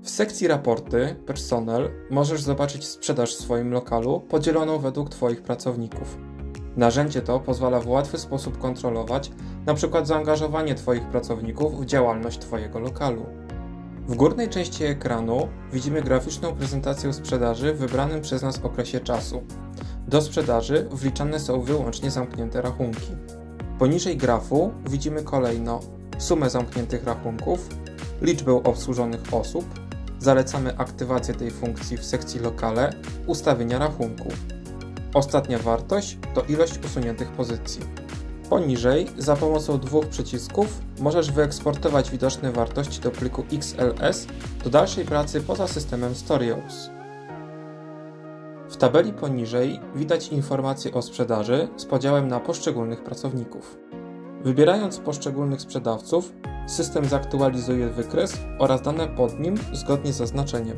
W sekcji Raporty, Personel możesz zobaczyć sprzedaż w swoim lokalu podzieloną według Twoich pracowników. Narzędzie to pozwala w łatwy sposób kontrolować np. zaangażowanie Twoich pracowników w działalność Twojego lokalu. W górnej części ekranu widzimy graficzną prezentację sprzedaży w wybranym przez nas okresie czasu. Do sprzedaży wliczane są wyłącznie zamknięte rachunki. Poniżej grafu widzimy kolejno sumę zamkniętych rachunków, liczbę obsłużonych osób, zalecamy aktywację tej funkcji w sekcji Lokale, ustawienia rachunku. Ostatnia wartość to ilość usuniętych pozycji. Poniżej, za pomocą dwóch przycisków, możesz wyeksportować widoczne wartości do pliku XLS do dalszej pracy poza systemem Storyhouse. W tabeli poniżej widać informacje o sprzedaży z podziałem na poszczególnych pracowników. Wybierając poszczególnych sprzedawców, system zaktualizuje wykres oraz dane pod nim zgodnie z zaznaczeniem.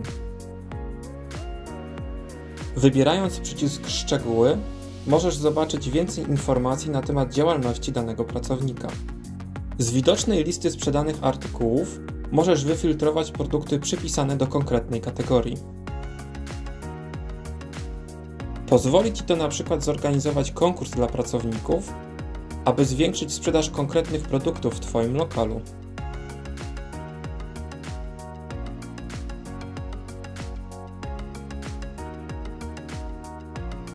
Wybierając przycisk Szczegóły, możesz zobaczyć więcej informacji na temat działalności danego pracownika. Z widocznej listy sprzedanych artykułów możesz wyfiltrować produkty przypisane do konkretnej kategorii. Pozwoli Ci to na przykład zorganizować konkurs dla pracowników, aby zwiększyć sprzedaż konkretnych produktów w Twoim lokalu.